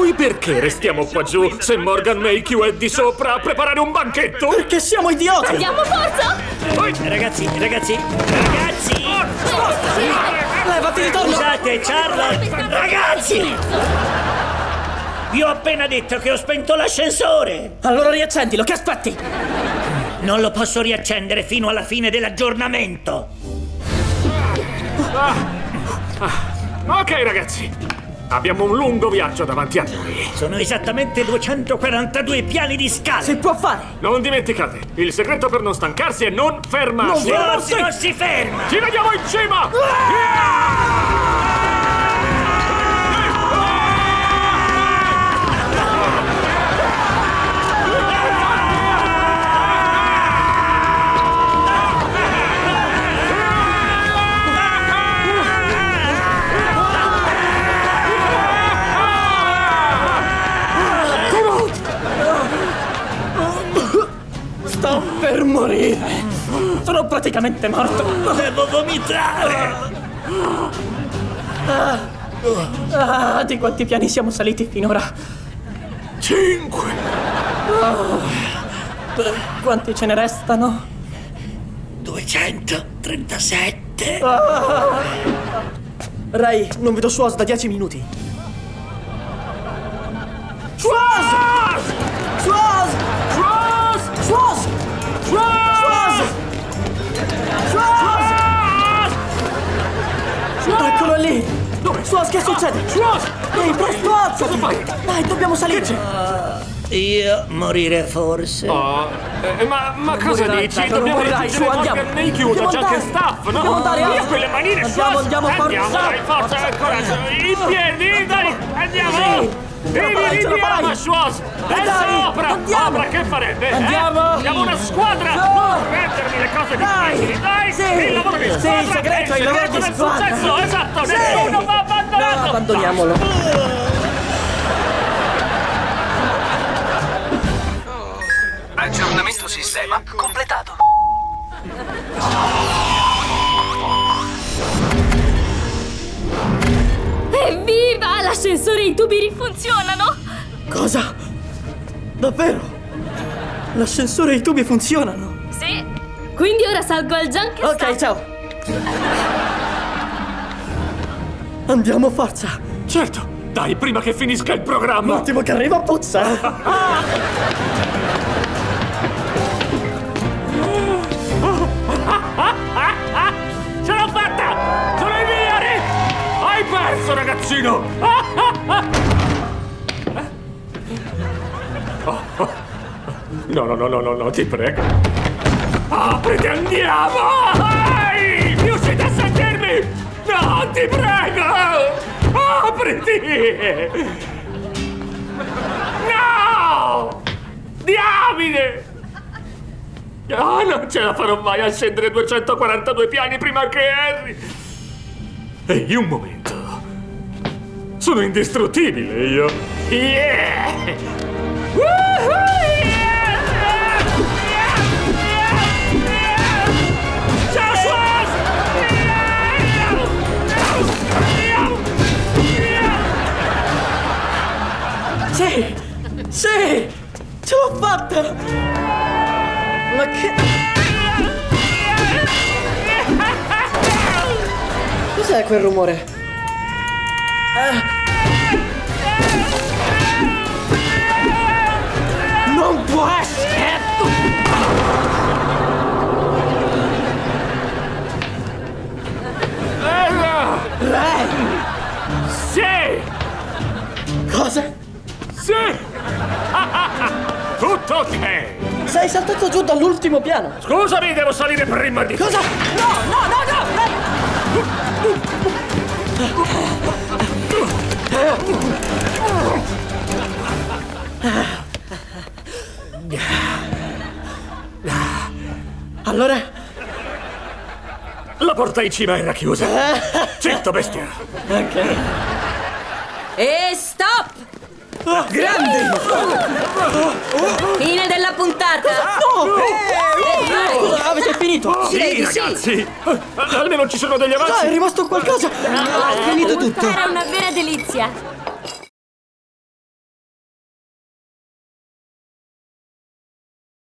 noi perché restiamo qua giù se Morgan Mayhew è di sopra a preparare un banchetto? Perché siamo idioti! Andiamo, forza! Ragazzi! Levati di torno! Scusate, Charlotte! Ragazzi! Vi ho appena detto che ho spento l'ascensore! Allora riaccendilo, che aspetti? Non lo posso riaccendere fino alla fine dell'aggiornamento! Ok, ragazzi, abbiamo un lungo viaggio davanti a noi. Sono esattamente 242 piani di scale! Si può fare! Non dimenticate, il segreto per non stancarsi è non fermarsi. Non si ferma! Ci vediamo in cima! Sto per morire! Sono praticamente morto! Devo vomitare! Di quanti piani siamo saliti finora? 5! Quanti ce ne restano? 237! Ray, non vedo Schwoz da 10 minuti. Schwoz! Schwoz! Schwoz! Eccolo lì! Dove? Schwoz, che succede? Schwoz! Ehi, presto, alzati! Cosa fai? Dai, dobbiamo salire! Io morire forse? Oh, ma cosa morirai, dici? dai, non Dobbiamo morirai, raggiungere su, andiamo. Morgan Mayhew, Dobbiamo c'è anche andare. staff, no? Dobbiamo andare, Via quelle manine, Andiamo, Schwoz! andiamo, forza! Dai, forza, coraggio! In piedi, dai! Andiamo! Sì. Ridiamo, Schwoz! È Dai, sopra! andiamo. Sopra, che farebbe? Andiamo. Siamo una squadra! Su. Non rendermi le cose difficili, dai! Sì. Il lavoro di Sì, squadra! il segreto è il lavoro di del squadra. successo, esatto! Sì. Nessuno va abbandonato! No, abbandoniamolo! Aggiornamento sistema completato. Evviva! L'ascensore e i tubi rifunzionano! Cosa? Davvero? L'ascensore e i tubi funzionano? Sì! Quindi ora salgo al junk e Ok, ciao! Andiamo, forza! Certo! Dai, prima che finisca il programma! Un attimo che arriva, puzza! Ce l'ho fatta! Sono in via, Rick! Hai perso, ragazzino! No, ti prego. Apriti, andiamo! Riuscite a sentirmi? No, ti prego! Apriti! No! Diamine! Non ce la farò mai a scendere 242 piani prima che Harry! Ehi, un momento. Sono indistruttibile io. Yeah! Woohoo! Ciao, Schwoz! Sì! Sì! Ce l'ho fatta! Ma che... Cos'è quel rumore? Non può essere! Ray! Sì! Cosa? Sì! Tutto ok! Sei saltato giù dall'ultimo piano! Scusami, devo salire prima di... Cosa? No, no, no, no! Allora? La porta in cima era chiusa. Zitto, bestia! Ok. E stop! Grandi! Fine della puntata! Scusa, avete finito? Sì, ragazzi! Almeno ci sono degli Ah, avanzi! è rimasto qualcosa! È finito tutto! Era una vera delizia!